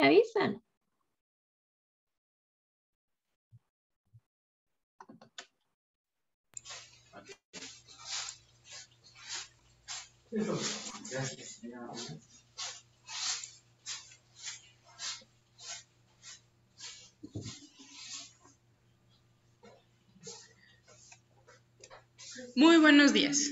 avisan. Gracias. Muy buenos días.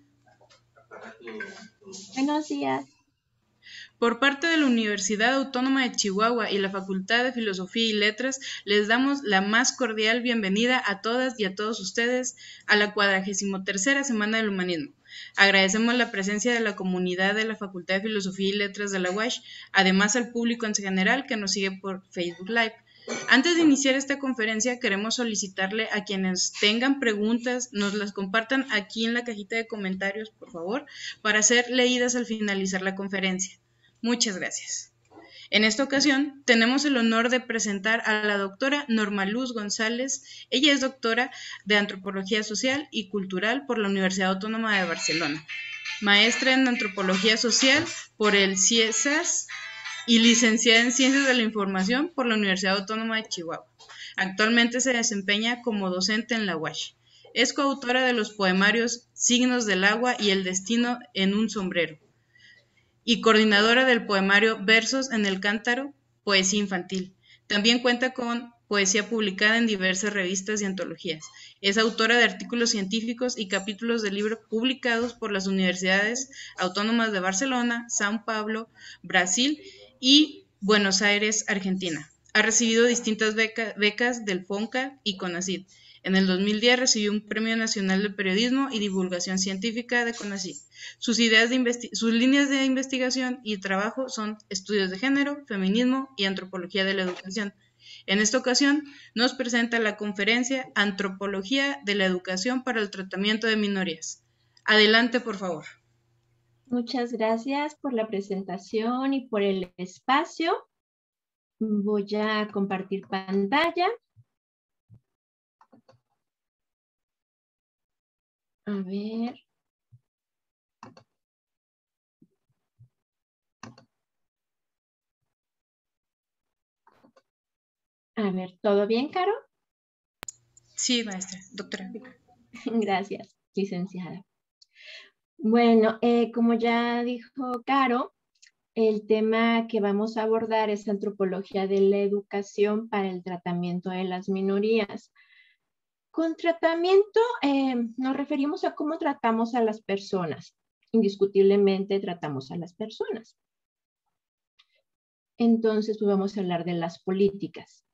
Buenos días. Por parte de la Universidad Autónoma de Chihuahua y la Facultad de Filosofía y Letras, les damos la más cordial bienvenida a todas y a todos ustedes a la 43ª Semana del Humanismo. Agradecemos la presencia de la comunidad de la Facultad de Filosofía y Letras de la UASH, además al público en general que nos sigue por Facebook Live. Antes de iniciar esta conferencia, queremos solicitarle a quienes tengan preguntas, nos las compartan aquí en la cajita de comentarios, por favor, para ser leídas al finalizar la conferencia. Muchas gracias. En esta ocasión, tenemos el honor de presentar a la doctora Norma Luz González. Ella es doctora de Antropología Social y Cultural por la Universidad Autónoma de Barcelona, maestra en Antropología Social por el CIESAS y licenciada en Ciencias de la Información por la Universidad Autónoma de Chihuahua. Actualmente se desempeña como docente en la UASH. Es coautora de los poemarios Signos del Agua y El Destino en un Sombrero, y coordinadora del poemario Versos en el Cántaro, poesía infantil. También cuenta con poesía publicada en diversas revistas y antologías. Es autora de artículos científicos y capítulos de libros publicados por las Universidades Autónomas de Barcelona, São Paulo, Brasil y Buenos Aires, Argentina. Ha recibido distintas becas del FONCA y CONACYT. En el 2010 recibió un Premio Nacional de Periodismo y Divulgación Científica de CONACYT. Sus líneas de investigación y trabajo son estudios de género, feminismo y antropología de la educación. En esta ocasión nos presenta la conferencia Antropología de la Educación para el Tratamiento de Minorías. Adelante, por favor. Muchas gracias por la presentación y por el espacio. Voy a compartir pantalla. A ver. A ver, ¿todo bien, Caro? Sí, maestra, doctora. Gracias, licenciada. Bueno, como ya dijo Caro, el tema que vamos a abordar es antropología de la educación para el tratamiento de las minorías. Con tratamiento nos referimos a cómo tratamos a las personas. Indiscutiblemente tratamos a las personas. Entonces, pues vamos a hablar de las políticas.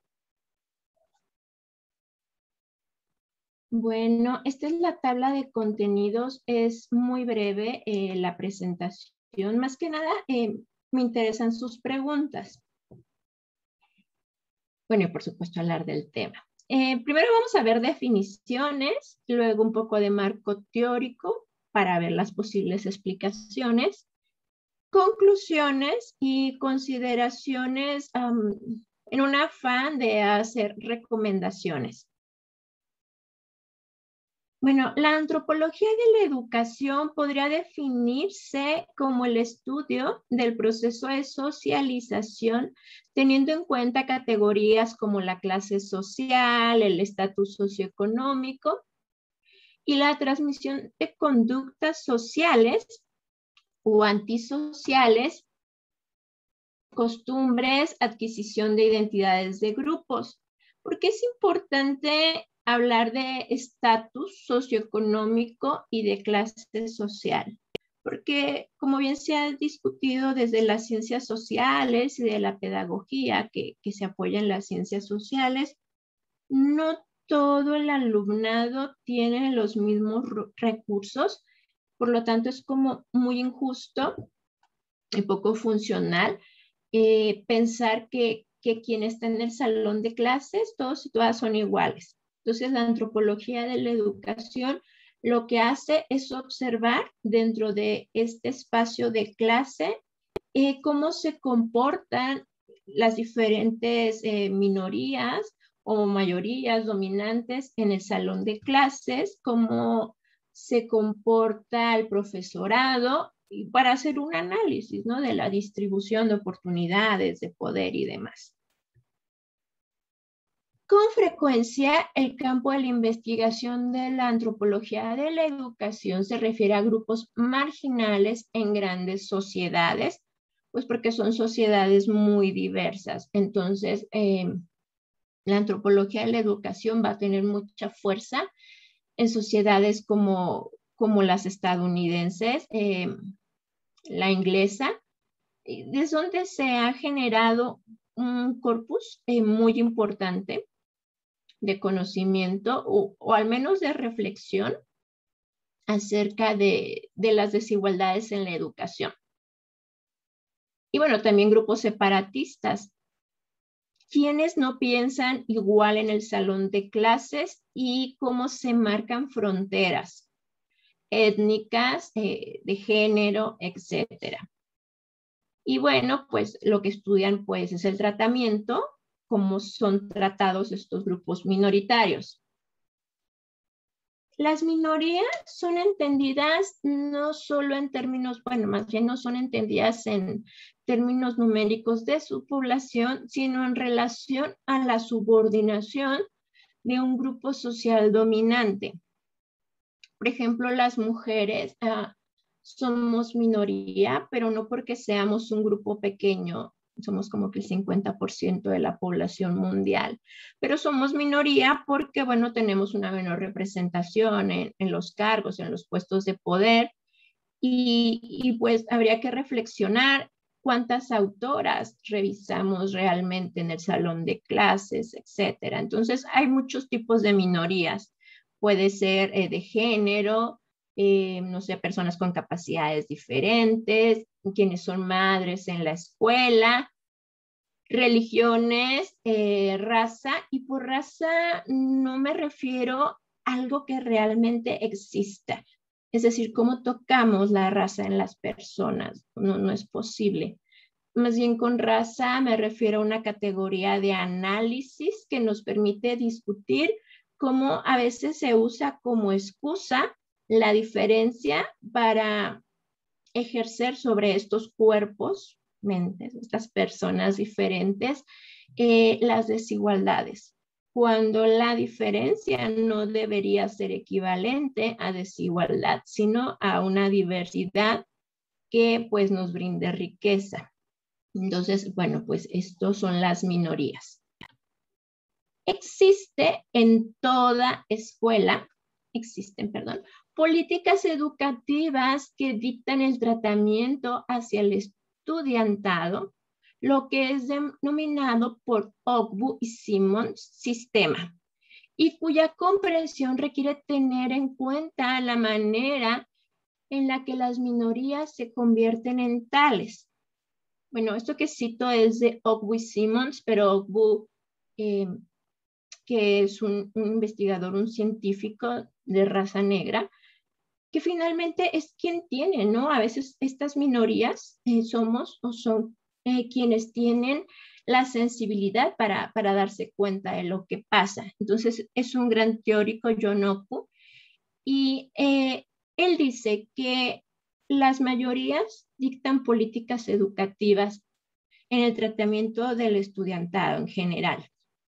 Bueno, esta es la tabla de contenidos. Es muy breve la presentación. Más que nada, me interesan sus preguntas. Bueno, y por supuesto hablar del tema. Primero vamos a ver definiciones, luego un poco de marco teórico para ver las posibles explicaciones, conclusiones y consideraciones en un afán de hacer recomendaciones. Bueno, la antropología de la educación podría definirse como el estudio del proceso de socialización, teniendo en cuenta categorías como la clase social, el estatus socioeconómico y la transmisión de conductas sociales o antisociales, costumbres, adquisición de identidades de grupos. ¿Por qué es importante hablar de estatus socioeconómico y de clase social? Porque, como bien se ha discutido desde las ciencias sociales y de la pedagogía que se apoya en las ciencias sociales, no todo el alumnado tiene los mismos recursos, por lo tanto es como muy injusto y poco funcional pensar que quien está en el salón de clases, todos y todas son iguales. Entonces, la antropología de la educación lo que hace es observar dentro de este espacio de clase cómo se comportan las diferentes minorías o mayorías dominantes en el salón de clases, cómo se comporta el profesorado para hacer un análisis, ¿no?, de la distribución de oportunidades, de poder y demás. Con frecuencia, el campo de la investigación de la antropología de la educación se refiere a grupos marginales en grandes sociedades, pues porque son sociedades muy diversas. Entonces, la antropología de la educación va a tener mucha fuerza en sociedades como las estadounidenses, la inglesa, desde donde se ha generado un corpus muy importante de conocimiento o al menos de reflexión acerca de las desigualdades en la educación. Y bueno, también grupos separatistas, quienes no piensan igual en el salón de clases y cómo se marcan fronteras étnicas, de género, etcétera. Y bueno, pues lo que estudian pues es el tratamiento, cómo son tratados estos grupos minoritarios. Las minorías son entendidas no solo en términos, bueno, más bien no son entendidas en términos numéricos de su población, sino en relación a la subordinación de un grupo social dominante. Por ejemplo, las mujeres somos minoría, pero no porque seamos un grupo pequeño, somos como que el 50% de la población mundial, pero somos minoría porque, bueno, tenemos una menor representación en los cargos, en los puestos de poder, y pues habría que reflexionar cuántas autoras revisamos realmente en el salón de clases, etcétera. Entonces, hay muchos tipos de minorías. Puede ser de género, no sé, personas con capacidades diferentes, quienes son madres en la escuela, religiones, raza, y por raza no me refiero a algo que realmente exista. Es decir, cómo tocamos la raza en las personas, no es posible. Más bien con raza me refiero a una categoría de análisis que nos permite discutir cómo a veces se usa como excusa la diferencia para ejercer sobre estos cuerpos, mentes, estas personas diferentes, las desigualdades, cuando la diferencia no debería ser equivalente a desigualdad, sino a una diversidad que pues nos brinde riqueza. Entonces, bueno, pues estos son las minorías. Existen, políticas educativas que dictan el tratamiento hacia el estudiantado, lo que es denominado por Ogbu y Simmons sistema, y cuya comprensión requiere tener en cuenta la manera en la que las minorías se convierten en tales. Bueno, esto que cito es de Ogbu y Simmons, pero Ogbu, que es un investigador, un científico de raza negra, que finalmente es quien tiene, ¿no? A veces estas minorías somos o son quienes tienen la sensibilidad para darse cuenta de lo que pasa. Entonces, es un gran teórico, John Ogbu, y él dice que las mayorías dictan políticas educativas en el tratamiento del estudiantado en general.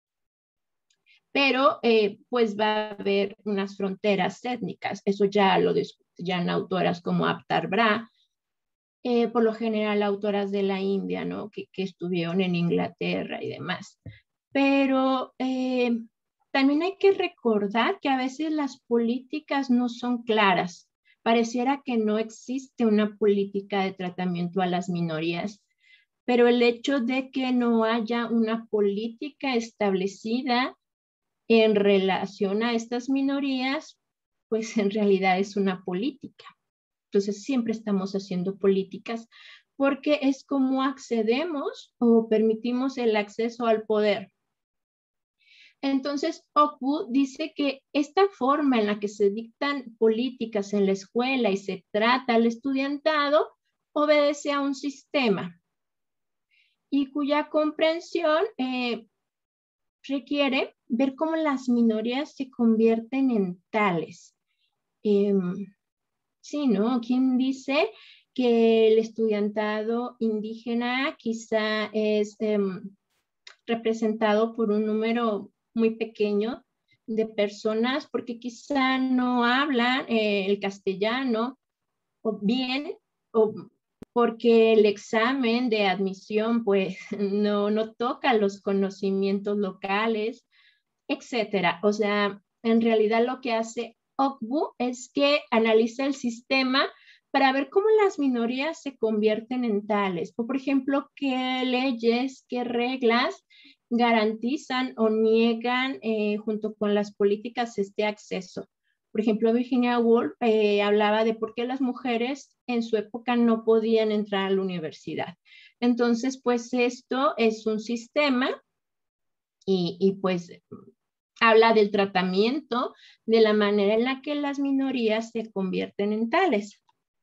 Pero pues va a haber unas fronteras étnicas. Eso ya lo discutían autoras como Aptar Bra, por lo general autoras de la India, ¿no? que estuvieron en Inglaterra y demás. Pero también hay que recordar que a veces las políticas no son claras. Pareciera que no existe una política de tratamiento a las minorías, pero el hecho de que no haya una política establecida en relación a estas minorías, pues en realidad es una política. Entonces siempre estamos haciendo políticas porque es como accedemos o permitimos el acceso al poder. Entonces, Ogbu dice que esta forma en la que se dictan políticas en la escuela y se trata al estudiantado obedece a un sistema y cuya comprensión requiere ver cómo las minorías se convierten en tales. Sí, ¿no? ¿Quién dice que el estudiantado indígena quizá es representado por un número muy pequeño de personas porque quizá no hablan el castellano o bien, o porque el examen de admisión pues no toca los conocimientos locales, etcétera. O sea, en realidad lo que hace OCBU es que analiza el sistema para ver cómo las minorías se convierten en tales. O, por ejemplo, qué leyes, qué reglas garantizan o niegan junto con las políticas este acceso. Por ejemplo, Virginia Woolf hablaba de por qué las mujeres en su época no podían entrar a la universidad. Entonces, pues esto es un sistema y pues habla del tratamiento, de la manera en la que las minorías se convierten en tales.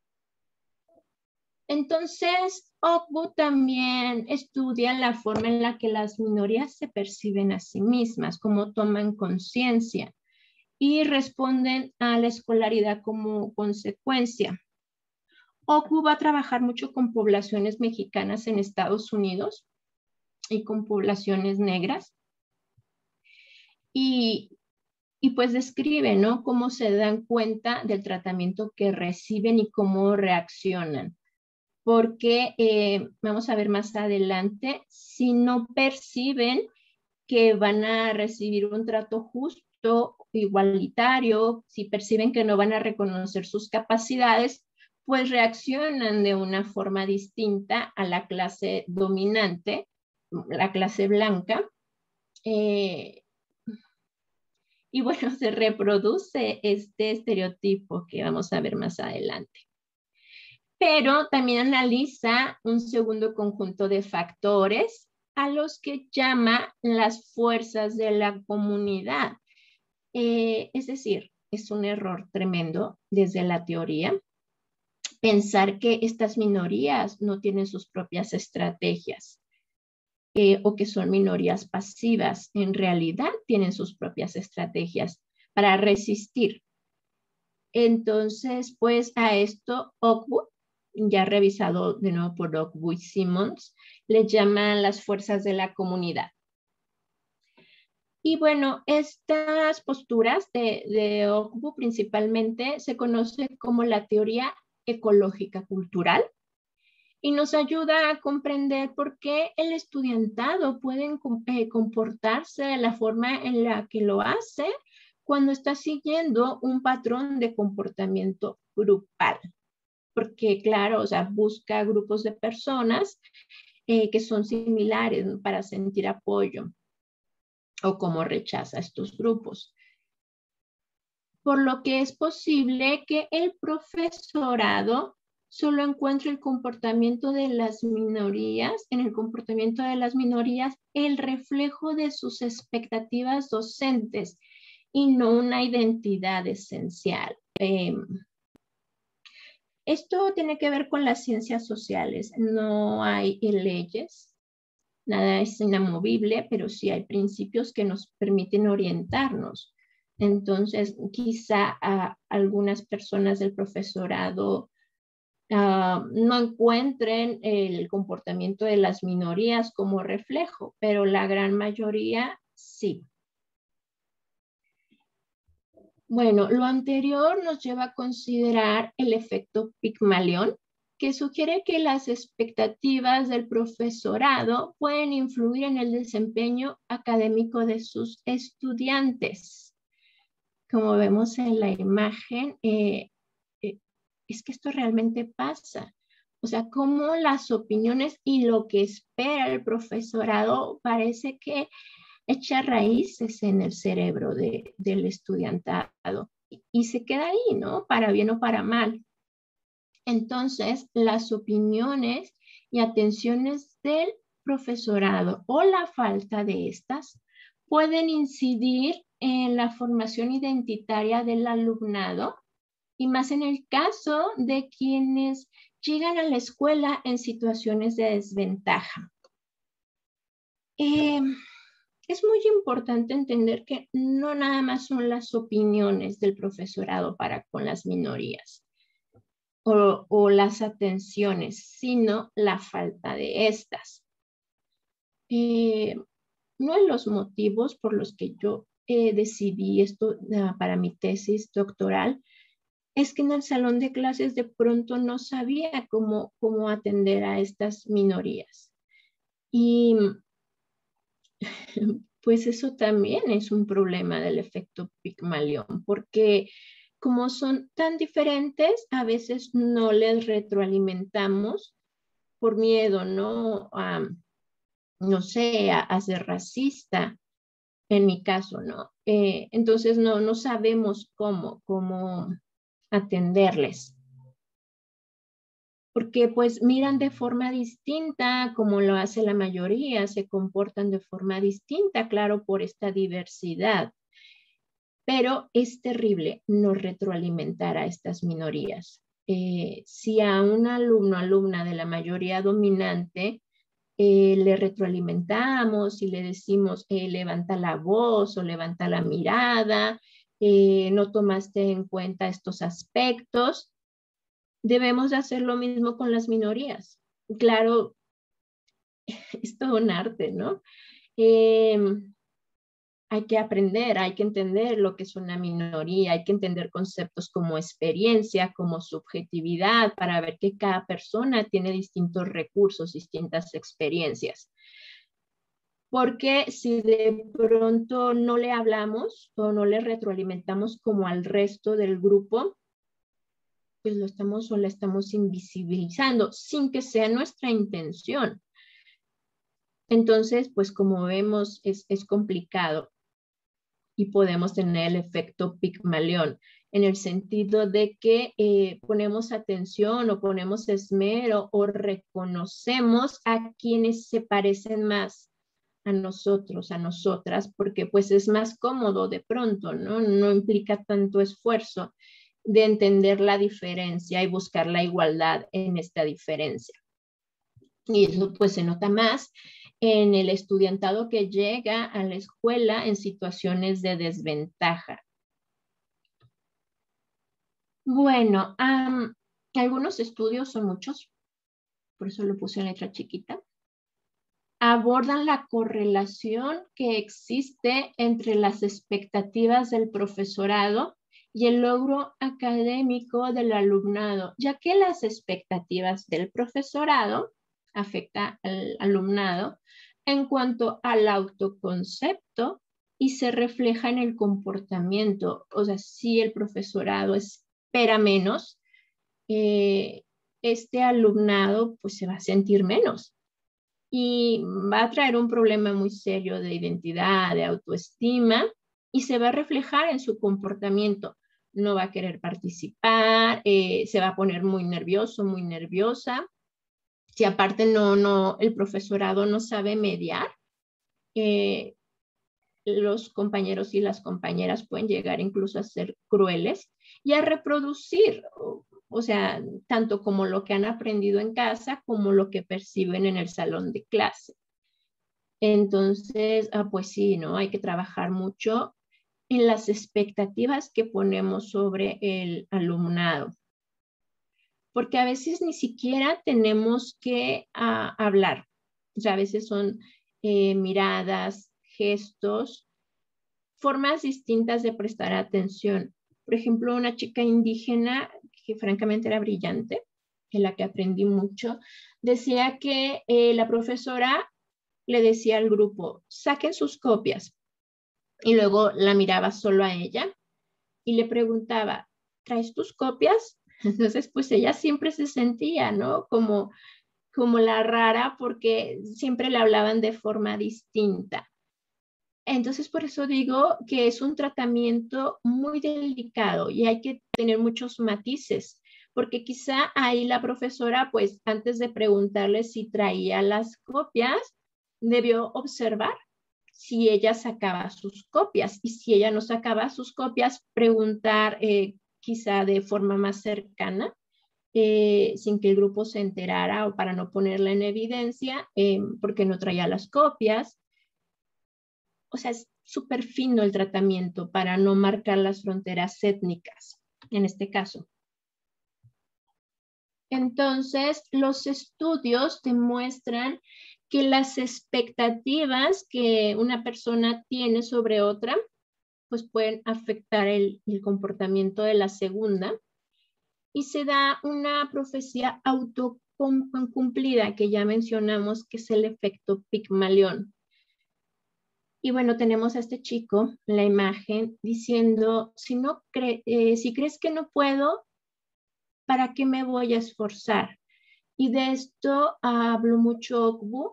Entonces, OCBU también estudia la forma en la que las minorías se perciben a sí mismas, cómo toman conciencia y responden a la escolaridad como consecuencia. OCBU va a trabajar mucho con poblaciones mexicanas en Estados Unidos y con poblaciones negras. Y pues describe, ¿no? Cómo se dan cuenta del tratamiento que reciben y cómo reaccionan. Porque vamos a ver más adelante, si no perciben que van a recibir un trato justo, igualitario, si perciben que no van a reconocer sus capacidades, pues reaccionan de una forma distinta a la clase dominante, la clase blanca. Y bueno, se reproduce este estereotipo que vamos a ver más adelante. Pero también analiza un segundo conjunto de factores a los que llama las fuerzas de la comunidad. Es decir, es un error tremendo desde la teoría pensar que estas minorías no tienen sus propias estrategias. O que son minorías pasivas, en realidad tienen sus propias estrategias para resistir. Entonces, pues a esto OCBU, ya revisado de nuevo por OCBU y Simmons, le llaman las fuerzas de la comunidad. Y bueno, estas posturas de OCBU principalmente se conoce como la teoría ecológica cultural, y nos ayuda a comprender por qué el estudiantado puede comportarse de la forma en la que lo hace cuando está siguiendo un patrón de comportamiento grupal. Porque, claro, o sea, busca grupos de personas que son similares, ¿no?, para sentir apoyo o cómo rechaza estos grupos. Por lo que es posible que el profesorado solo encuentre el comportamiento de las minorías, en el comportamiento de las minorías, el reflejo de sus expectativas docentes y no una identidad esencial. Esto tiene que ver con las ciencias sociales. No hay leyes, nada es inamovible, pero sí hay principios que nos permiten orientarnos. Entonces, quizá algunas personas del profesorado no encuentren el comportamiento de las minorías como reflejo, pero la gran mayoría sí. Bueno, lo anterior nos lleva a considerar el efecto Pigmalión, que sugiere que las expectativas del profesorado pueden influir en el desempeño académico de sus estudiantes. Como vemos en la imagen, es que esto realmente pasa. O sea, cómo las opiniones y lo que espera el profesorado parece que echa raíces en el cerebro del estudiantado y se queda ahí, ¿no? Para bien o para mal. Entonces, las opiniones y atenciones del profesorado o la falta de estas pueden incidir en la formación identitaria del alumnado, y más en el caso de quienes llegan a la escuela en situaciones de desventaja. Es muy importante entender que no nada más son las opiniones del profesorado para con las minorías. o las atenciones, sino la falta de estas. Uno de los motivos por los que yo decidí esto para mi tesis doctoral es que en el salón de clases de pronto no sabía cómo atender a estas minorías. Y pues eso también es un problema del efecto Pigmalión, porque como son tan diferentes, a veces no les retroalimentamos por miedo, ¿no? No sé, a ser racista, en mi caso, ¿no? Entonces no sabemos cómo atenderles. Porque pues miran de forma distinta, como lo hace la mayoría, se comportan de forma distinta, claro, por esta diversidad. Pero es terrible no retroalimentar a estas minorías. Si a un alumno, alumna de la mayoría dominante, le retroalimentamos y le decimos, levanta la voz o levanta la mirada, no tomaste en cuenta estos aspectos, debemos de hacer lo mismo con las minorías. Claro, es todo un arte, ¿no? Hay que aprender, hay que entender lo que es una minoría, hay que entender conceptos como experiencia, como subjetividad, para ver que cada persona tiene distintos recursos, distintas experiencias. Porque si de pronto no le hablamos o no le retroalimentamos como al resto del grupo, pues lo estamos o la estamos invisibilizando sin que sea nuestra intención. Entonces, pues como vemos, es complicado y podemos tener el efecto Pigmalión en el sentido de que ponemos atención o ponemos esmero o reconocemos a quienes se parecen más a nosotros, a nosotras, porque pues es más cómodo de pronto, ¿no? No implica tanto esfuerzo de entender la diferencia y buscar la igualdad en esta diferencia. Y eso pues se nota más en el estudiantado que llega a la escuela en situaciones de desventaja. Bueno, algunos estudios, son muchos, por eso lo puse en letra chiquita, abordan la correlación que existe entre las expectativas del profesorado y el logro académico del alumnado, ya que las expectativas del profesorado afectan al alumnado en cuanto al autoconcepto y se refleja en el comportamiento. O sea, si el profesorado espera menos, este alumnado pues se va a sentir menos y va a traer un problema muy serio de identidad, de autoestima, y se va a reflejar en su comportamiento. No va a querer participar, se va a poner muy nervioso, muy nerviosa. Si aparte el profesorado no sabe mediar, los compañeros y las compañeras pueden llegar incluso a ser crueles y a reproducir, o sea, tanto como lo que han aprendido en casa como lo que perciben en el salón de clase. Entonces, pues sí, ¿no? Hay que trabajar mucho en las expectativas que ponemos sobre el alumnado, porque a veces ni siquiera tenemos que hablar, o sea, a veces son miradas, gestos, formas distintas de prestar atención. Por ejemplo, una chica indígena que francamente era brillante, en la que aprendí mucho, decía que la profesora le decía al grupo, saquen sus copias. Y luego la miraba solo a ella y le preguntaba, ¿traes tus copias? Entonces, pues ella siempre se sentía, ¿no? Como la rara porque siempre le hablaban de forma distinta. Entonces, por eso digo que es un tratamiento muy delicado y hay que tener muchos matices, porque quizá ahí la profesora, pues antes de preguntarle si traía las copias, debió observar si ella sacaba sus copias y si ella no sacaba sus copias, preguntar quizá de forma más cercana, sin que el grupo se enterara o para no ponerla en evidencia, porque no traía las copias. O sea, es súper fino el tratamiento para no marcar las fronteras étnicas, en este caso. Entonces, los estudios demuestran que las expectativas que una persona tiene sobre otra, pues pueden afectar el comportamiento de la segunda. Y se da una profecía autocumplida que ya mencionamos, que es el efecto Pigmalión. Y bueno, tenemos a este chico en la imagen diciendo, si crees que no puedo, ¿para qué me voy a esforzar? Y de esto habló mucho Ogbu,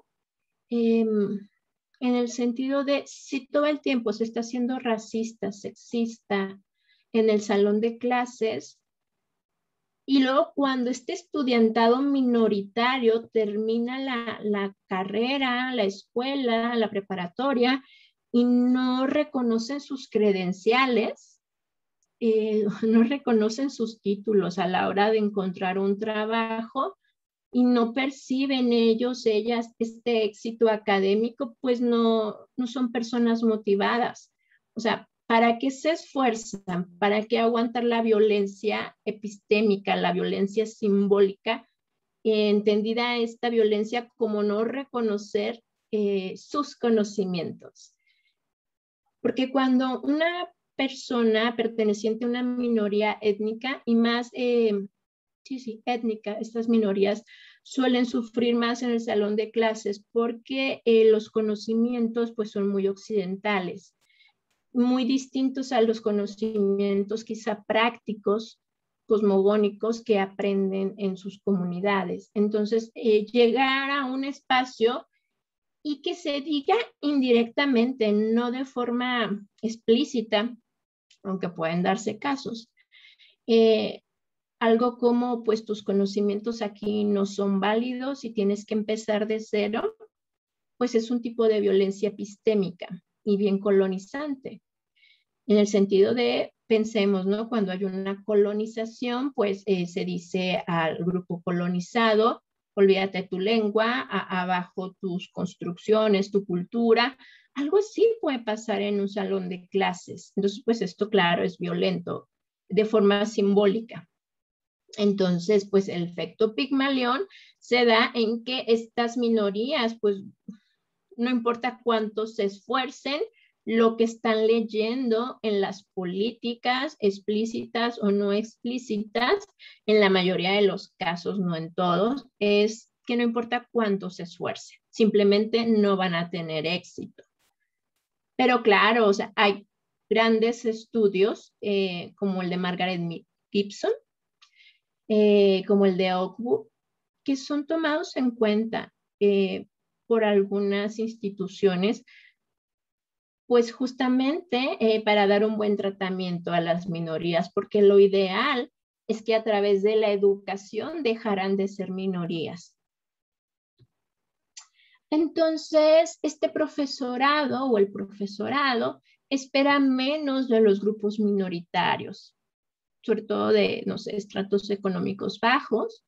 en el sentido de si todo el tiempo se está siendo racista, sexista en el salón de clases, y luego cuando este estudiantado minoritario termina la carrera, la escuela, la preparatoria, y no reconocen sus credenciales, no reconocen sus títulos a la hora de encontrar un trabajo y no perciben ellas este éxito académico, pues no son personas motivadas. O sea, ¿para qué se esfuerzan? ¿Para qué aguantar la violencia epistémica, la violencia simbólica? Entendida esta violencia como no reconocer sus conocimientos. Porque cuando una persona perteneciente a una minoría étnica y más, étnica, estas minorías suelen sufrir más en el salón de clases porque los conocimientos pues son muy occidentales, muy distintos a los conocimientos quizá prácticos, cosmogónicos que aprenden en sus comunidades. Entonces, llegar a un espacio y que se diga indirectamente, no de forma explícita, aunque pueden darse casos, algo como, pues tus conocimientos aquí no son válidos y tienes que empezar de cero, pues es un tipo de violencia epistémica y bien colonizante. En el sentido de, pensemos, ¿no? Cuando hay una colonización, pues se dice al grupo colonizado, olvídate tu lengua, abajo tus construcciones, tu cultura. Algo así puede pasar en un salón de clases. Entonces, pues esto, claro, es violento de forma simbólica. Entonces, pues el efecto Pigmalión se da en que estas minorías, pues no importa cuánto se esfuercen, lo que están leyendo en las políticas explícitas o no explícitas, en la mayoría de los casos, no en todos, es que no importa cuánto se esfuercen, simplemente no van a tener éxito. Pero claro, o sea, hay grandes estudios como el de Margaret Gibson, como el de Ogbu, que son tomados en cuenta por algunas instituciones, pues justamente para dar un buen tratamiento a las minorías, porque lo ideal es que a través de la educación dejarán de ser minorías. Entonces, este profesorado o el profesorado espera menos de los grupos minoritarios, sobre todo de, no sé, estratos económicos bajos,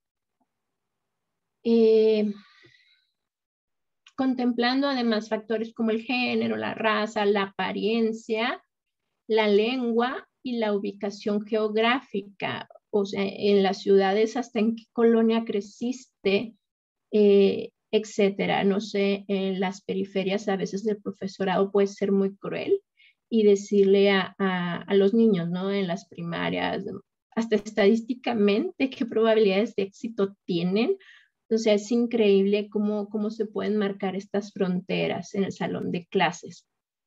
contemplando además factores como el género, la raza, la apariencia, la lengua y la ubicación geográfica, o sea, en las ciudades hasta en qué colonia creciste, etcétera. No sé, en las periferias a veces el profesorado puede ser muy cruel y decirle a los niños, ¿no? En las primarias, hasta estadísticamente, qué probabilidades de éxito tienen. O sea, es increíble cómo se pueden marcar estas fronteras en el salón de clases.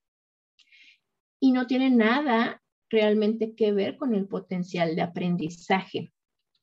Y no tiene nada realmente que ver con el potencial de aprendizaje.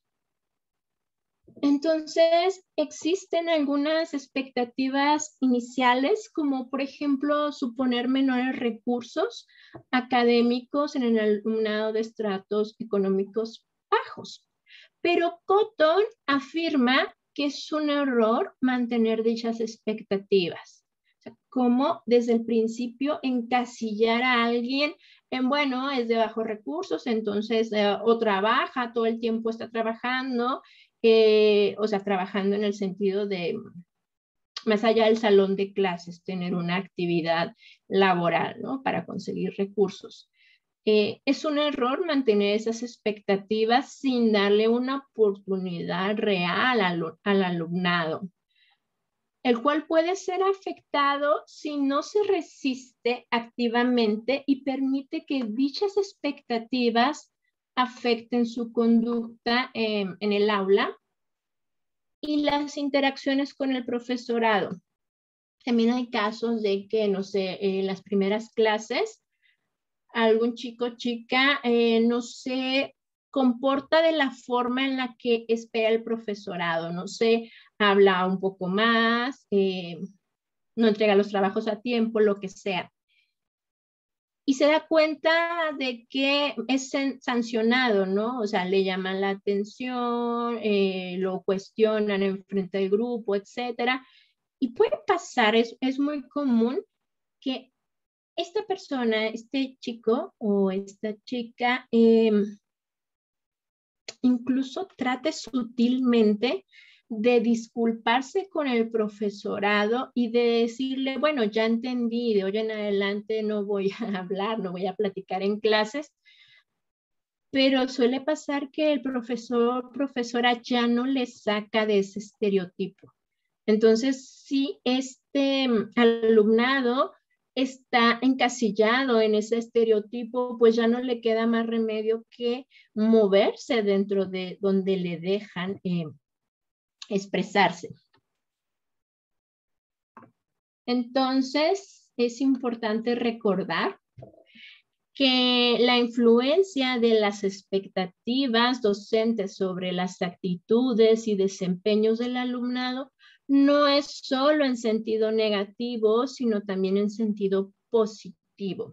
Entonces, existen algunas expectativas iniciales, como por ejemplo suponer menores recursos académicos en el alumnado de estratos económicos bajos. Pero Cotton afirma que es un error mantener dichas expectativas. O sea, como desde el principio encasillar a alguien en, bueno, es de bajos recursos, entonces o trabaja, todo el tiempo está trabajando, o sea, trabajando en el sentido de, más allá del salón de clases, tener una actividad laboral, ¿no? Para conseguir recursos. Es un error mantener esas expectativas sin darle una oportunidad real al alumnado, el cual puede ser afectado si no se resiste activamente y permite que dichas expectativas afecten su conducta en el aula y las interacciones con el profesorado. También hay casos de que, no sé, en las primeras clases, algún chico o chica no se comporta de la forma en la que espera el profesorado, no sé, habla un poco más, no entrega los trabajos a tiempo, lo que sea. Y se da cuenta de que es sancionado, ¿no? O sea, le llaman la atención, lo cuestionan en frente del grupo, etcétera. Y puede pasar, es muy común que esta persona, este chico o esta chica, incluso trate sutilmente de disculparse con el profesorado y de decirle, bueno, ya entendí, de hoy en adelante no voy a hablar, no voy a platicar en clases, pero suele pasar que el profesora ya no le saca de ese estereotipo. Entonces, si este alumnado está encasillado en ese estereotipo, pues ya no le queda más remedio que moverse dentro de donde le dejan expresarse. Entonces, es importante recordar que la influencia de las expectativas docentes sobre las actitudes y desempeños del alumnado no es solo en sentido negativo, sino también en sentido positivo.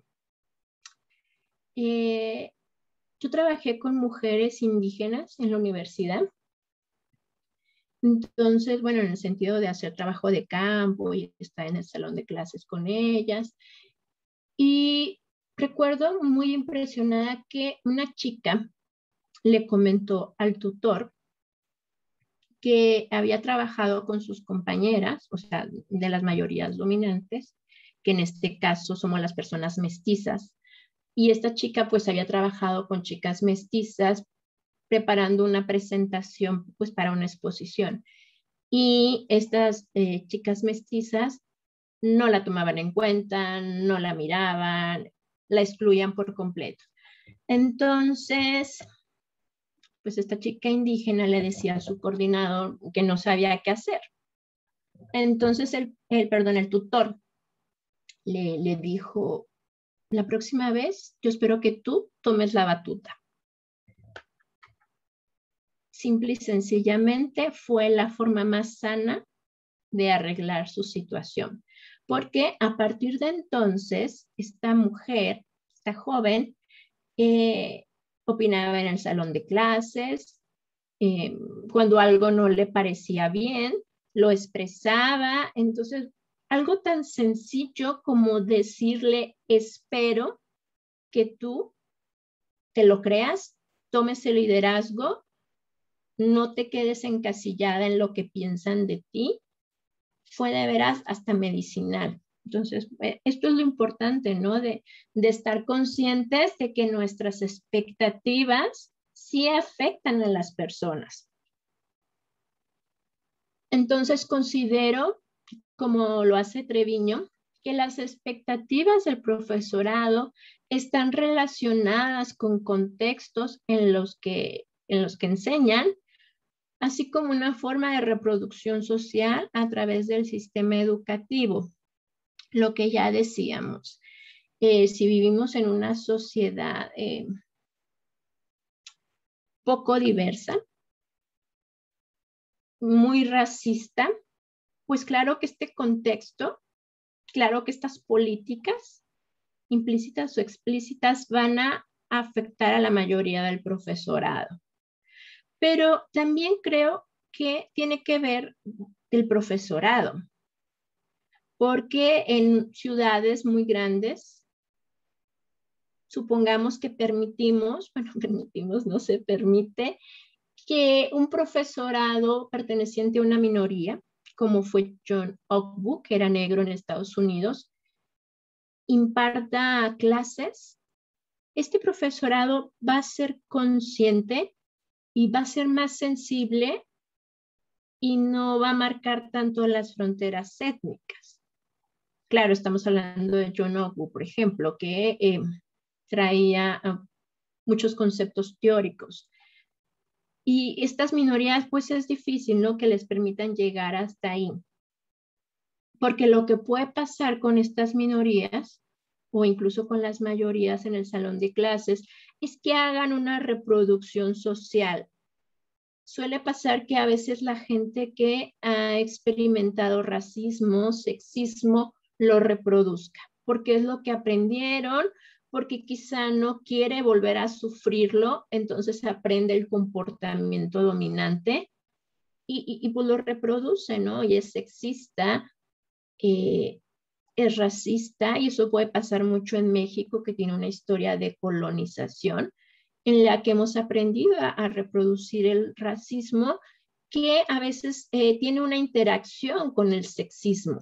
Yo trabajé con mujeres indígenas en la universidad. Entonces, bueno, en el sentido de hacer trabajo de campo y estar en el salón de clases con ellas. Y recuerdo muy impresionada que una chica le comentó al tutor que había trabajado con sus compañeras, o sea, de las mayorías dominantes, que en este caso somos las personas mestizas. Y esta chica pues había trabajado con chicas mestizas preparando una presentación pues para una exposición. Y estas chicas mestizas no la tomaban en cuenta, no la miraban, la excluían por completo. Entonces, pues esta chica indígena le decía a su coordinador que no sabía qué hacer. Entonces el tutor le dijo, la próxima vez yo espero que tú tomes la batuta. Simple y sencillamente fue la forma más sana de arreglar su situación. Porque a partir de entonces, esta mujer, esta joven, opinaba en el salón de clases, cuando algo no le parecía bien, lo expresaba. Entonces, algo tan sencillo como decirle, espero que tú te lo creas, tomes el liderazgo, no te quedes encasillada en lo que piensan de ti, fue de veras hasta medicinal. Entonces, esto es lo importante, ¿no? De estar conscientes de que nuestras expectativas sí afectan a las personas. Entonces, considero, como lo hace Treviño, que las expectativas del profesorado están relacionadas con contextos en los que enseñan, así como una forma de reproducción social a través del sistema educativo. Lo que ya decíamos, si vivimos en una sociedad poco diversa, muy racista, pues claro que este contexto, claro que estas políticas implícitas o explícitas van a afectar a la mayoría del profesorado. Pero también creo que tiene que ver el profesorado, porque en ciudades muy grandes, supongamos que no se permite que un profesorado perteneciente a una minoría, como fue John Ogbu, que era negro en Estados Unidos, imparta clases este profesorado va a ser consciente y va a ser más sensible y no va a marcar tanto las fronteras étnicas. Claro, estamos hablando de John Ogbu, por ejemplo, que traía muchos conceptos teóricos. Y estas minorías, pues es difícil, ¿no? Que les permitan llegar hasta ahí. Porque lo que puede pasar con estas minorías, o incluso con las mayorías en el salón de clases, es que hagan una reproducción social. Suele pasar que a veces la gente que ha experimentado racismo, sexismo, lo reproduzca, porque es lo que aprendieron, porque quizá no quiere volver a sufrirlo, entonces aprende el comportamiento dominante y pues lo reproduce, ¿no? Y es sexista, es racista, y eso puede pasar mucho en México, que tiene una historia de colonización en la que hemos aprendido a reproducir el racismo, que a veces tiene una interacción con el sexismo.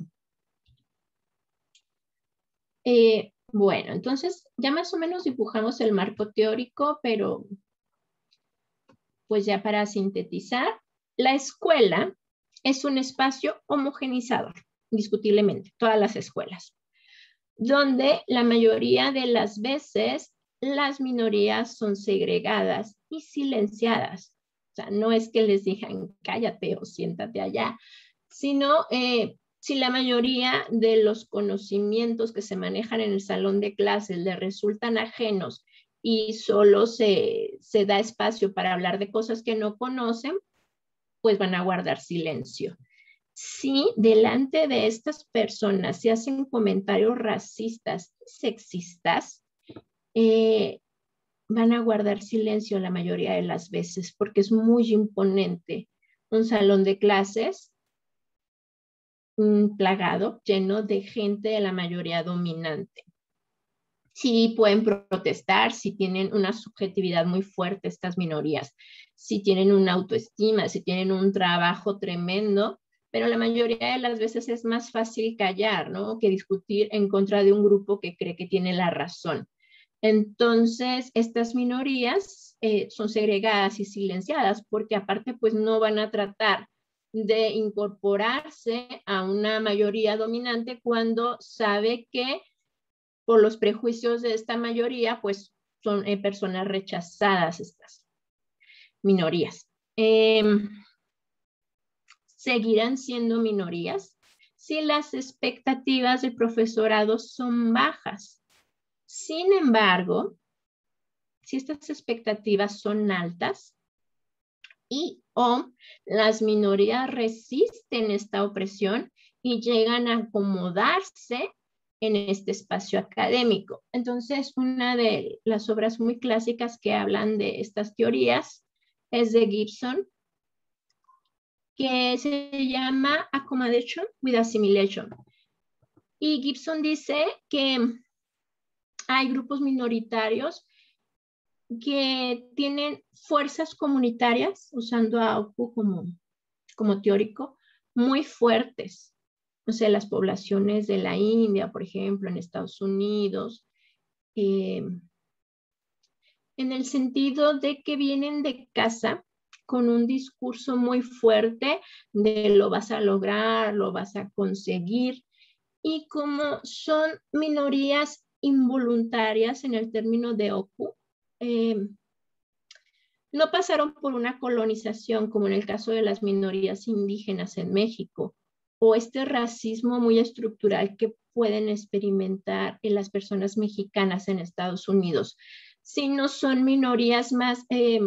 Bueno, entonces ya más o menos dibujamos el marco teórico, pero pues ya para sintetizar, la escuela es un espacio homogenizador, indiscutiblemente, todas las escuelas, donde la mayoría de las veces las minorías son segregadas y silenciadas. O sea, no es que les digan cállate o siéntate allá, sino si la mayoría de los conocimientos que se manejan en el salón de clases les resultan ajenos y solo se da espacio para hablar de cosas que no conocen, pues van a guardar silencio. Si delante de estas personas se hacen comentarios racistas, sexistas, van a guardar silencio la mayoría de las veces, porque es muy imponente un salón de clases plagado, lleno de gente de la mayoría dominante. Sí pueden protestar, si tienen una subjetividad muy fuerte estas minorías, si tienen una autoestima, si tienen un trabajo tremendo, pero la mayoría de las veces es más fácil callar, ¿no? Que discutir en contra de un grupo que cree que tiene la razón. Entonces, estas minorías son segregadas y silenciadas porque aparte pues no van a tratar de incorporarse a una mayoría dominante cuando sabe que por los prejuicios de esta mayoría pues son personas rechazadas estas minorías. Seguirán siendo minorías si las expectativas del profesorado son bajas. Sin embargo, si estas expectativas son altas y o las minorías resisten esta opresión y llegan a acomodarse en este espacio académico. Entonces, una de las obras muy clásicas que hablan de estas teorías es de Gibson, que se llama Accommodation with Assimilation. Y Gibson dice que hay grupos minoritarios que tienen fuerzas comunitarias, usando a Ogbu como teórico, muy fuertes. O sea, las poblaciones de la India, por ejemplo, en Estados Unidos, en el sentido de que vienen de casa con un discurso muy fuerte de lo vas a lograr, lo vas a conseguir, y como son minorías involuntarias en el término de Ogbu, no pasaron por una colonización como en el caso de las minorías indígenas en México, o este racismo muy estructural que pueden experimentar en las personas mexicanas en Estados Unidos, sino son minorías más,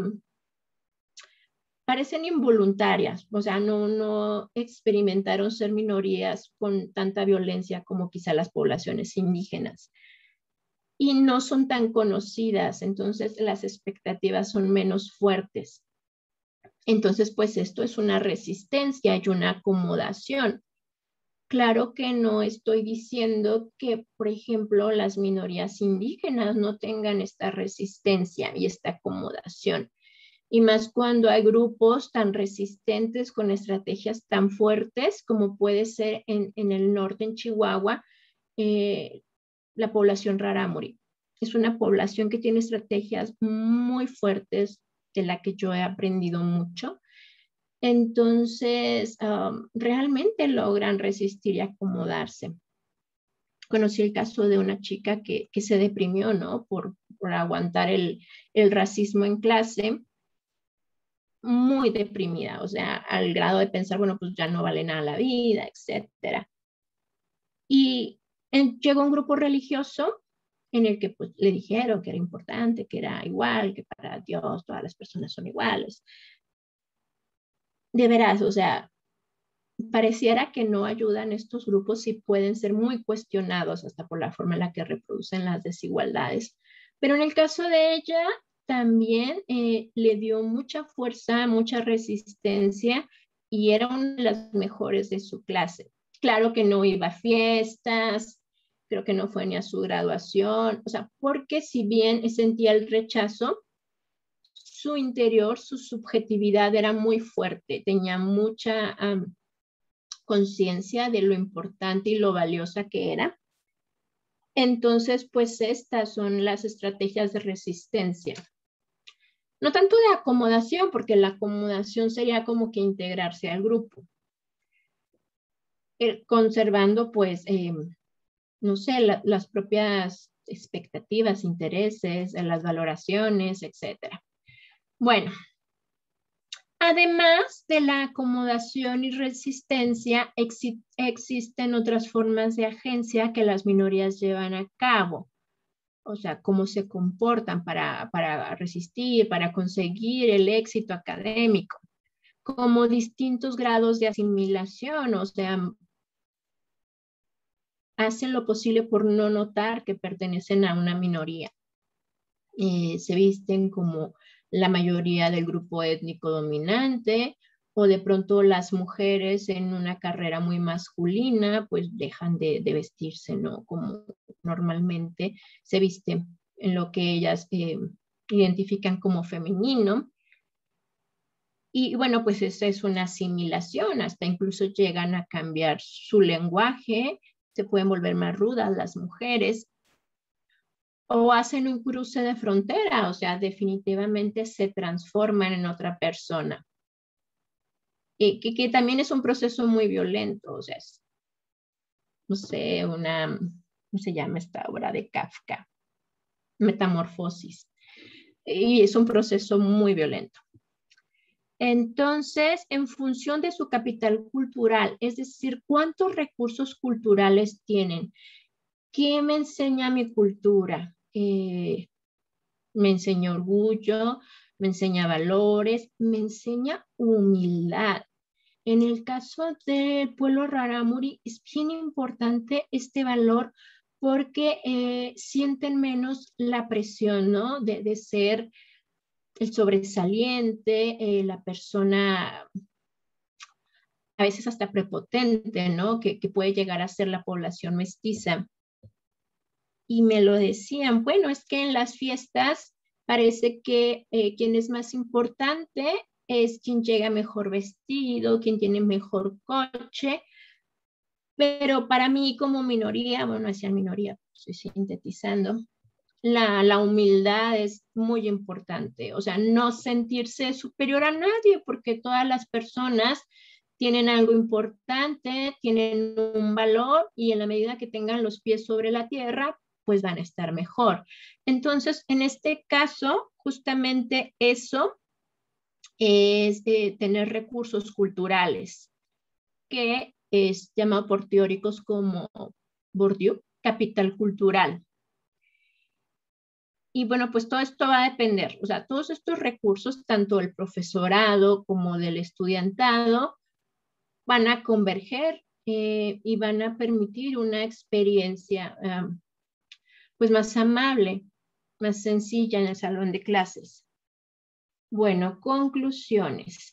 parecen involuntarias, o sea, no experimentaron ser minorías con tanta violencia como quizá las poblaciones indígenas. Y no son tan conocidas, entonces las expectativas son menos fuertes. Entonces, pues esto es una resistencia y una acomodación. Claro que no estoy diciendo que, por ejemplo, las minorías indígenas no tengan esta resistencia y esta acomodación. Y más cuando hay grupos tan resistentes con estrategias tan fuertes como puede ser en el norte, en Chihuahua, la población rarámuri. es una población que tiene estrategias muy fuertes de la que yo he aprendido mucho. Entonces, realmente logran resistir y acomodarse. Conocí el caso de una chica que se deprimió, ¿no? Por aguantar el racismo en clase, muy deprimida, o sea, al grado de pensar, bueno, pues ya no vale nada la vida, etcétera. Y llegó un grupo religioso en el que pues le dijeron que era importante, que era igual, que para Dios todas las personas son iguales. De veras, o sea, pareciera que no ayudan estos grupos y pueden ser muy cuestionados hasta por la forma en la que reproducen las desigualdades. Pero en el caso de ella, también le dio mucha fuerza, mucha resistencia y era una de las mejores de su clase. Claro que no iba a fiestas, creo que no fue ni a su graduación, o sea, porque si bien sentía el rechazo, su interior, su subjetividad era muy fuerte, tenía mucha conciencia de lo importante y lo valiosa que era. Entonces, pues estas son las estrategias de resistencia. No tanto de acomodación, porque la acomodación sería como que integrarse al grupo, conservando pues, no sé, las propias expectativas, intereses, las valoraciones, etcétera. Bueno, además de la acomodación y resistencia, existen otras formas de agencia que las minorías llevan a cabo. O sea, cómo se comportan para resistir, para conseguir el éxito académico, como distintos grados de asimilación, o sea, hacen lo posible por no notar que pertenecen a una minoría. Se visten como la mayoría del grupo étnico dominante, o de pronto las mujeres en una carrera muy masculina, pues dejan de vestirse, ¿no? Como normalmente se viste en lo que ellas identifican como femenino. Y bueno, pues esa es una asimilación, hasta incluso llegan a cambiar su lenguaje, se pueden volver más rudas las mujeres, o hacen un cruce de frontera, o sea, definitivamente se transforman en otra persona. Que también es un proceso muy violento, o sea, es, no sé, ¿cómo se llama esta obra de Kafka? Metamorfosis. Y es un proceso muy violento. Entonces, en función de su capital cultural, es decir, cuántos recursos culturales tienen, ¿qué me enseña mi cultura? Me enseña orgullo, me enseña valores, me enseña humildad. En el caso del pueblo rarámuri es bien importante este valor porque sienten menos la presión, ¿no? De ser el sobresaliente, la persona a veces hasta prepotente, ¿no? Que puede llegar a ser la población mestiza. Y me lo decían, bueno, es que en las fiestas parece que quien es más importante es quien llega mejor vestido, quien tiene mejor coche, pero para mí como minoría, bueno, hacia minoría, estoy sintetizando, la humildad es muy importante, o sea, no sentirse superior a nadie, porque todas las personas tienen algo importante, tienen un valor y en la medida que tengan los pies sobre la tierra, pues van a estar mejor. Entonces, en este caso, justamente eso es tener recursos culturales, que es llamado por teóricos como Bourdieu, capital cultural. Y bueno, pues todo esto va a depender, o sea, todos estos recursos, tanto del profesorado como del estudiantado, van a converger y van a permitir una experiencia pues más amable, más sencilla en el salón de clases. Bueno, conclusiones.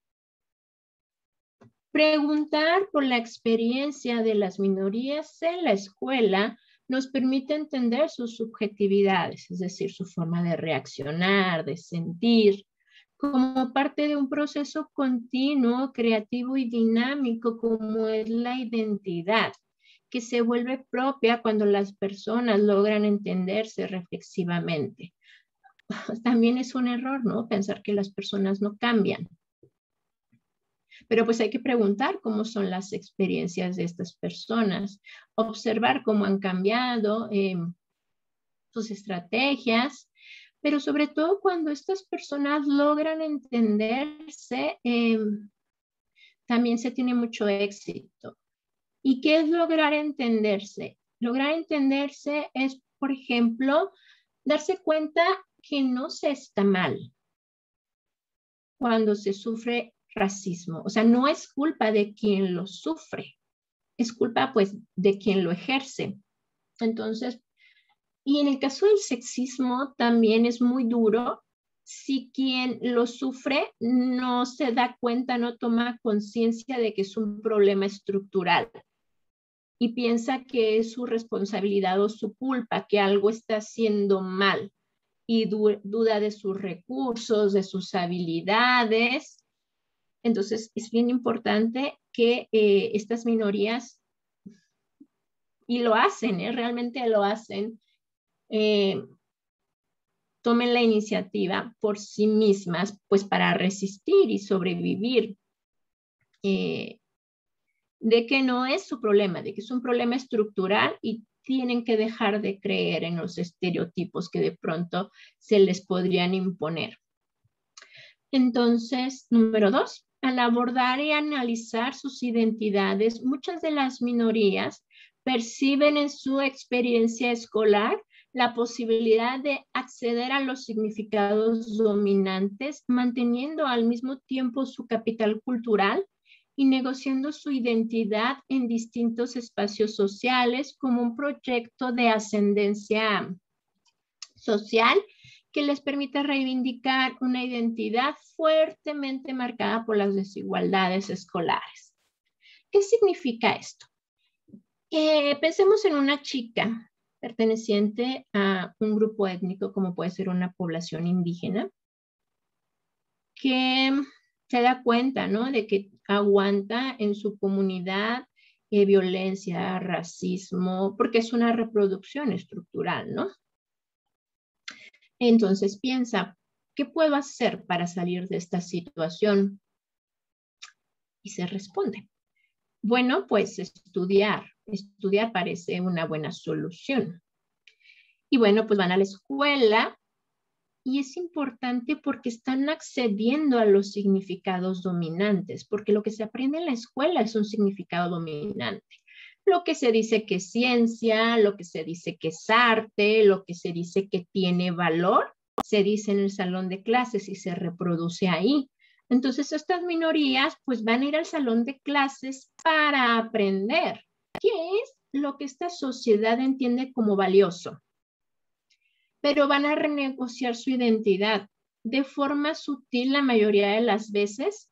Preguntar por la experiencia de las minorías en la escuela nos permite entender sus subjetividades, es decir, su forma de reaccionar, de sentir, como parte de un proceso continuo, creativo y dinámico como es la identidad, que se vuelve propia cuando las personas logran entenderse reflexivamente. También es un error, ¿no? Pensar que las personas no cambian. Pero pues hay que preguntar cómo son las experiencias de estas personas, observar cómo han cambiado sus estrategias, pero sobre todo cuando estas personas logran entenderse, también se tiene mucho éxito. ¿Y qué es lograr entenderse? Lograr entenderse es, por ejemplo, darse cuenta que no se está mal cuando se sufre racismo. O sea, no es culpa de quien lo sufre, es culpa pues de quien lo ejerce. Entonces, y en el caso del sexismo también es muy duro si quien lo sufre no se da cuenta, no toma conciencia de que es un problema estructural y piensa que es su responsabilidad o su culpa, que algo está haciendo mal y duda de sus recursos, de sus habilidades. Entonces, es bien importante que estas minorías, y lo hacen, realmente lo hacen, tomen la iniciativa por sí mismas, pues para resistir y sobrevivir, de que no es su problema, de que es un problema estructural y tienen que dejar de creer en los estereotipos que de pronto se les podrían imponer. Entonces, número 2, al abordar y analizar sus identidades, muchas de las minorías perciben en su experiencia escolar la posibilidad de acceder a los significados dominantes, manteniendo al mismo tiempo su capital cultural y negociando su identidad en distintos espacios sociales como un proyecto de ascendencia social que les permite reivindicar una identidad fuertemente marcada por las desigualdades escolares. ¿Qué significa esto? Pensemos en una chica perteneciente a un grupo étnico, como puede ser una población indígena, que se da cuenta, ¿no?, de que aguanta en su comunidad violencia, racismo, porque es una reproducción estructural, ¿no? Entonces piensa, ¿qué puedo hacer para salir de esta situación? Y se responde, bueno, pues estudiar parece una buena solución. Y bueno, pues van a la escuela y es importante porque están accediendo a los significados dominantes, porque lo que se aprende en la escuela es un significado dominante. Lo que se dice que es ciencia, lo que se dice que es arte, lo que se dice que tiene valor, se dice en el salón de clases y se reproduce ahí. Entonces estas minorías pues van a ir al salón de clases para aprender qué es lo que esta sociedad entiende como valioso. Pero van a renegociar su identidad de forma sutil la mayoría de las veces.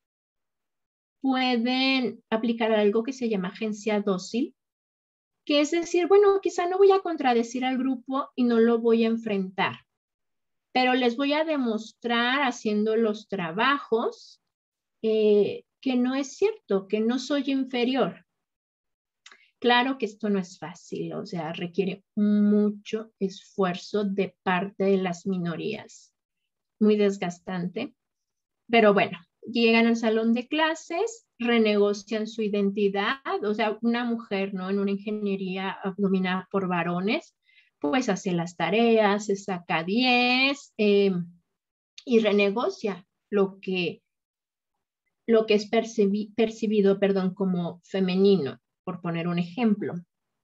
Pueden aplicar algo que se llama agencia dócil, que es decir, bueno, quizá no voy a contradecir al grupo y no lo voy a enfrentar, pero les voy a demostrar haciendo los trabajos que no es cierto, que no soy inferior. Claro que esto no es fácil, o sea, requiere mucho esfuerzo de parte de las minorías, muy desgastante, pero bueno, llegan al salón de clases, renegocian su identidad, o sea, una mujer, ¿no?, en una ingeniería dominada por varones, pues hace las tareas, se saca 10 y renegocia lo que es percibido, como femenino, por poner un ejemplo.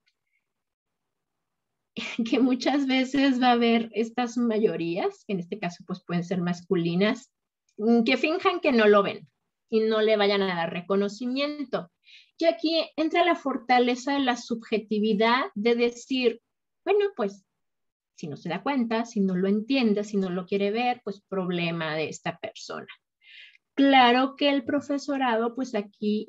Que muchas veces va a haber estas mayorías, que en este caso pues pueden ser masculinas, que finjan que no lo ven y no le vayan a dar reconocimiento. Y aquí entra la fortaleza de la subjetividad de decir, bueno, pues si no se da cuenta, si no lo entiende, si no lo quiere ver, pues problema de esta persona. Claro que el profesorado, pues aquí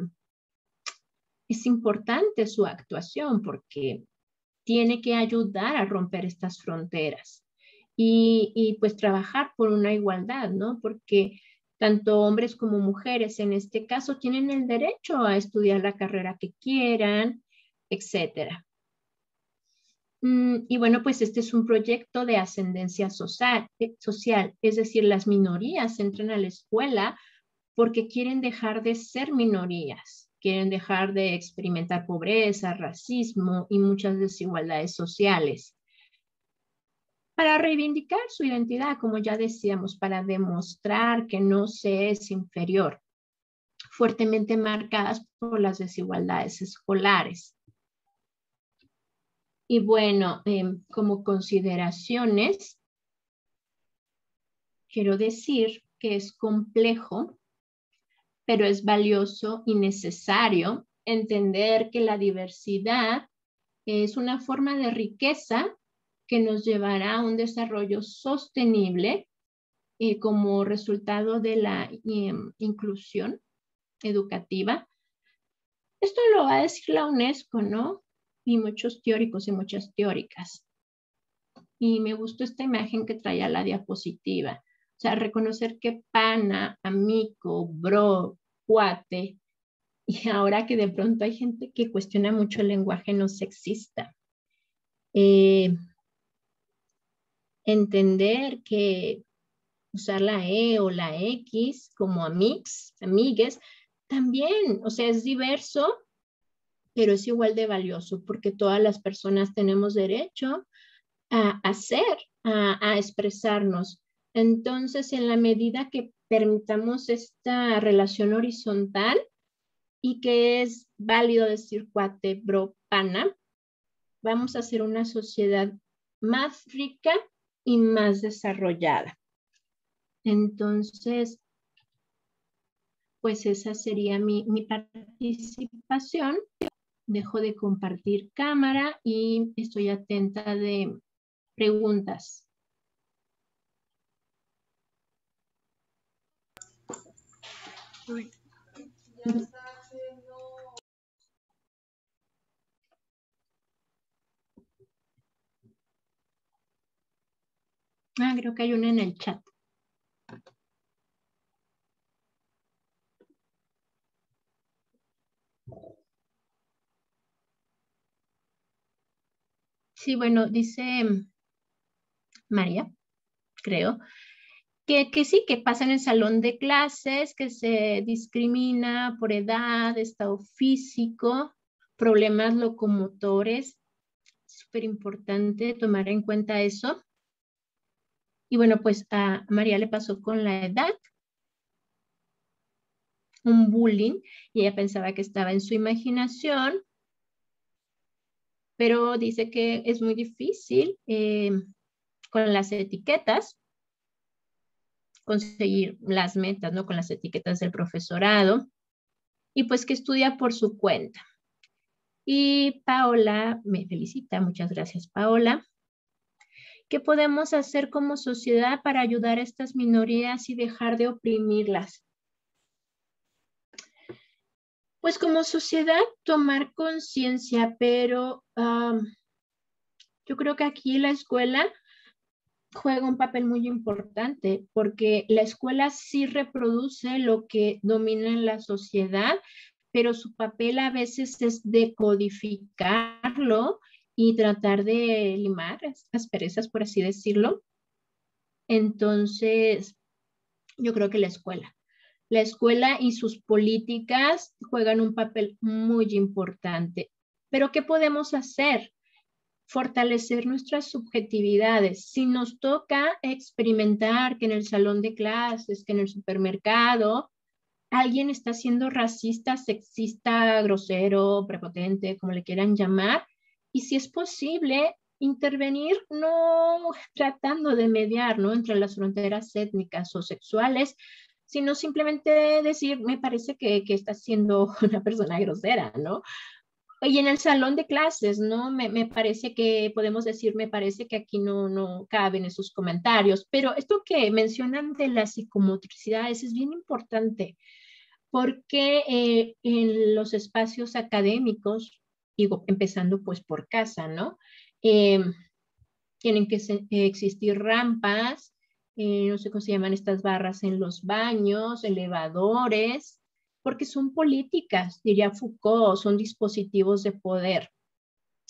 es importante su actuación porque tiene que ayudar a romper estas fronteras y pues trabajar por una igualdad, ¿no? Porque tanto hombres como mujeres en este caso tienen el derecho a estudiar la carrera que quieran etcétera. Y bueno, pues este es un proyecto de ascendencia social, es decir, las minorías entran a la escuela porque quieren dejar de ser minorías, quieren dejar de experimentar pobreza, racismo y muchas desigualdades sociales. Para reivindicar su identidad, como ya decíamos, para demostrar que no se es inferior, fuertemente marcadas por las desigualdades escolares. Y bueno, como consideraciones, quiero decir que es complejo, pero es valioso y necesario entender que la diversidad es una forma de riqueza que nos llevará a un desarrollo sostenible como resultado de la inclusión educativa. Esto lo va a decir la UNESCO, ¿no? Y muchos teóricos y muchas teóricas. Y me gustó esta imagen que traía la diapositiva. O sea, reconocer que pana, amigo, bro, cuate, y ahora que de pronto hay gente que cuestiona mucho el lenguaje no sexista. Entender que usar la E o la X como amix, amigues, también, o sea, es diverso, pero es igual de valioso porque todas las personas tenemos derecho a hacer, a expresarnos. Entonces, en la medida que permitamos esta relación horizontal y que es válido decir cuate, bro, pana, vamos a hacer una sociedad más rica y más desarrollada. Entonces, pues esa sería mi participación. Dejo de compartir cámara y estoy atenta de preguntas. Uy. Ah, creo que hay una en el chat. Sí, bueno, dice María, creo, que sí, que pasa en el salón de clases, que se discrimina por edad, estado físico, problemas locomotores. Súper importante tomar en cuenta eso. Y bueno, pues a María le pasó con la edad un bullying y ella pensaba que estaba en su imaginación, pero dice que es muy difícil con las etiquetas conseguir las metas, ¿no? Con las etiquetas del profesorado y pues que estudia por su cuenta. Y Paola me felicita, muchas gracias Paola. ¿Qué podemos hacer como sociedad para ayudar a estas minorías y dejar de oprimirlas? Pues como sociedad tomar conciencia, pero yo creo que aquí la escuela juega un papel muy importante porque la escuela sí reproduce lo que domina en la sociedad, pero su papel a veces es decodificarlo y tratar de limar asperezas, por así decirlo. Entonces, yo creo que la escuela y sus políticas juegan un papel muy importante. Pero ¿qué podemos hacer? Fortalecer nuestras subjetividades. Si nos toca experimentar que en el salón de clases, que en el supermercado, alguien está siendo racista, sexista, grosero, prepotente, como le quieran llamar, y si es posible, intervenir no tratando de mediar, ¿no? Entre las fronteras étnicas o sexuales, sino simplemente decir, me parece que está siendo una persona grosera, ¿no? Y en el salón de clases, ¿no? Me parece que podemos decir, me parece que aquí no caben esos comentarios, pero esto que mencionan de las psicomotricidades es bien importante porque en los espacios académicos, digo, empezando pues por casa, ¿no? Eh, tienen que existir rampas, no sé cómo se llaman estas barras en los baños, elevadores, porque son políticas, diría Foucault, son dispositivos de poder.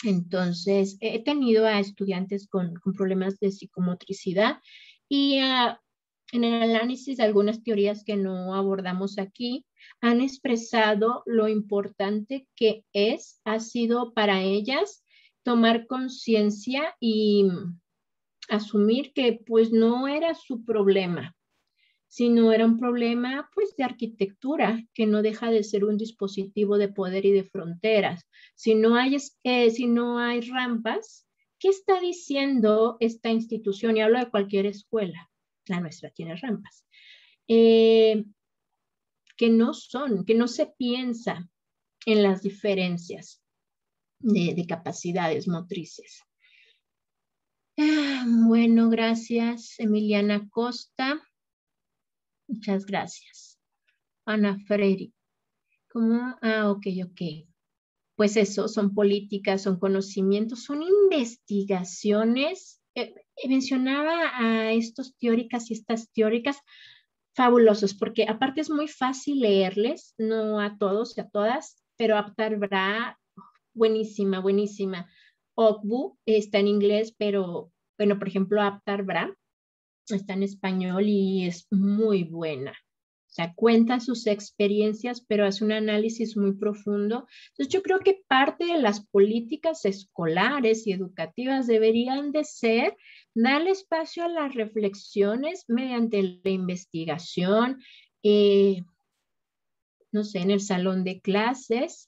Entonces, he tenido a estudiantes con problemas de psicomotricidad y en el análisis de algunas teorías que no abordamos aquí, han expresado lo importante que ha sido para ellas tomar conciencia y asumir que pues no era su problema, sino era un problema pues de arquitectura que no deja de ser un dispositivo de poder y de fronteras. Si no hay rampas, ¿qué está diciendo esta institución? Y hablo de cualquier escuela, la nuestra tiene rampas, que no se piensa en las diferencias de capacidades motrices. Bueno, gracias, Emiliana Costa. Muchas gracias. Ana Freire. ¿Cómo? Ok. Pues eso, son políticas, son conocimientos, son investigaciones. Mencionaba a estos teóricas y estas teóricas fabulosos, porque aparte es muy fácil leerles, no a todos y a todas, pero Aptar Bra, buenísima. Ogbu está en inglés, pero bueno, por ejemplo, Aptar Bra está en español y es muy buena. O sea, cuenta sus experiencias, pero hace un análisis muy profundo. Entonces, yo creo que parte de las políticas escolares y educativas deberían de ser darle espacio a las reflexiones mediante la investigación, no sé, en el salón de clases,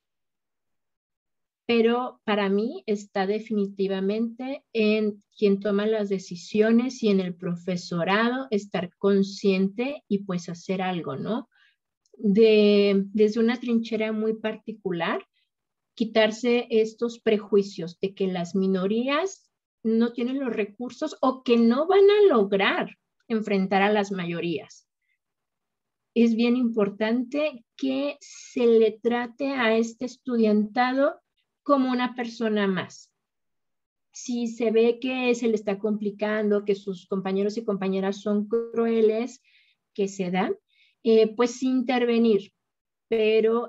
pero para mí está definitivamente en quien toma las decisiones y en el profesorado estar consciente y pues hacer algo, ¿no? Desde una trinchera muy particular, quitarse estos prejuicios de que las minorías no tienen los recursos o que no van a lograr enfrentar a las mayorías. Es bien importante que se le trate a este estudiantado como una persona más. Si se ve que se le está complicando, que sus compañeros y compañeras son crueles, que se dan, pues intervenir, pero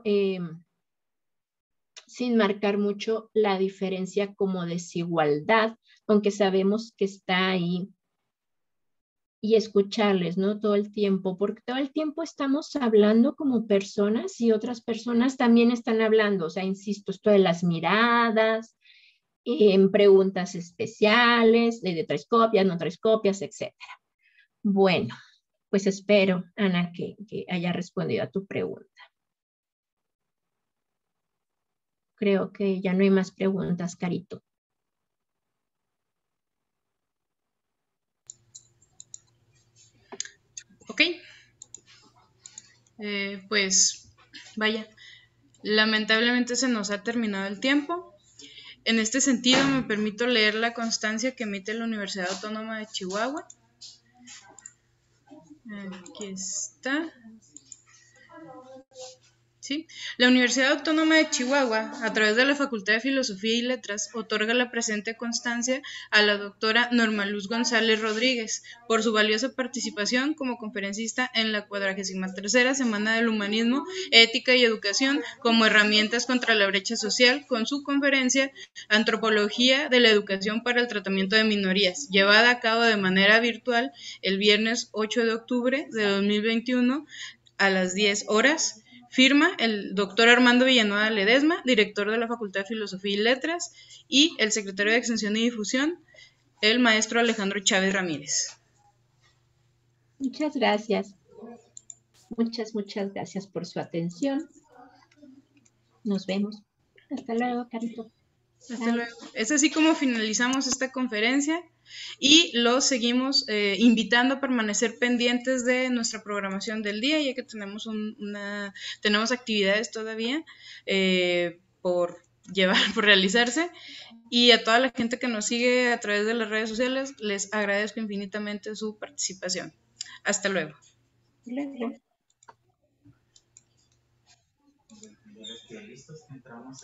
sin marcar mucho la diferencia como desigualdad, aunque sabemos que está ahí, y escucharles, ¿no? Todo el tiempo, porque todo el tiempo estamos hablando como personas y otras personas también están hablando, o sea, insisto, esto de las miradas, en preguntas especiales, de tres copias, no tres copias, etcétera. Bueno, pues espero, Ana, que haya respondido a tu pregunta. Creo que ya no hay más preguntas, Carito. Ok. Pues vaya, lamentablemente se nos ha terminado el tiempo. En este sentido, me permito leer la constancia que emite la Universidad Autónoma de Chihuahua. Aquí está. ¿Sí? La Universidad Autónoma de Chihuahua, a través de la Facultad de Filosofía y Letras, otorga la presente constancia a la doctora Norma Luz González Rodríguez por su valiosa participación como conferencista en la 43ª Semana del Humanismo, Ética y Educación como herramientas contra la brecha social, con su conferencia Antropología de la Educación para el Tratamiento de Minorías, llevada a cabo de manera virtual el viernes 8 de octubre de 2021 a las 10 horas. Firma el doctor Armando Villanueva Ledesma, director de la Facultad de Filosofía y Letras, y el secretario de Extensión y Difusión, el maestro Alejandro Chávez Ramírez. Muchas gracias. Muchas gracias por su atención. Nos vemos. Hasta luego, Carito. Hasta luego. Es así como finalizamos esta conferencia y los seguimos invitando a permanecer pendientes de nuestra programación del día, ya que tenemos tenemos actividades todavía por realizarse, y a toda la gente que nos sigue a través de las redes sociales les agradezco infinitamente su participación. Hasta luego. Luego.